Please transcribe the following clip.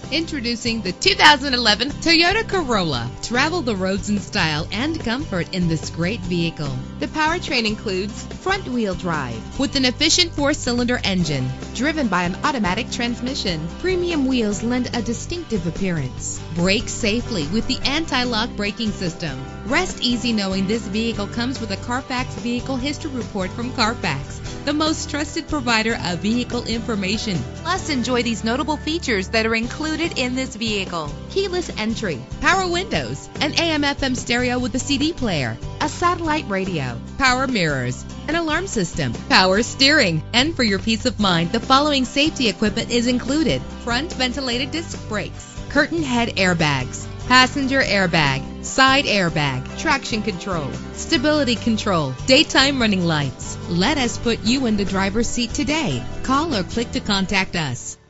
Introducing the 2011 Toyota Corolla. Travel the roads in style and comfort in this great vehicle. The powertrain includes front-wheel drive with an efficient 4-cylinder engine driven by an automatic transmission. Premium wheels lend a distinctive appearance. Brake safely with the anti-lock braking system. Rest easy knowing this vehicle comes with a Carfax Vehicle History Report from Carfax, the most trusted provider of vehicle information. Plus, enjoy these notable features that are included in this vehicle: keyless entry, power windows, an AM/FM stereo with a CD player, a satellite radio, power mirrors, an alarm system, power steering. And for your peace of mind, the following safety equipment is included: front ventilated disc brakes, curtain head airbags, passenger airbag, side airbag, traction control, stability control, daytime running lights. Let us put you in the driver's seat today. Call or click to contact us.